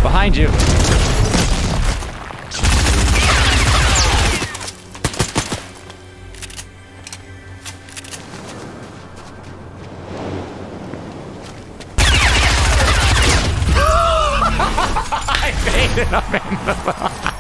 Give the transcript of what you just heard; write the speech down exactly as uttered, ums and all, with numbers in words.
Behind you. I made it. I'm in the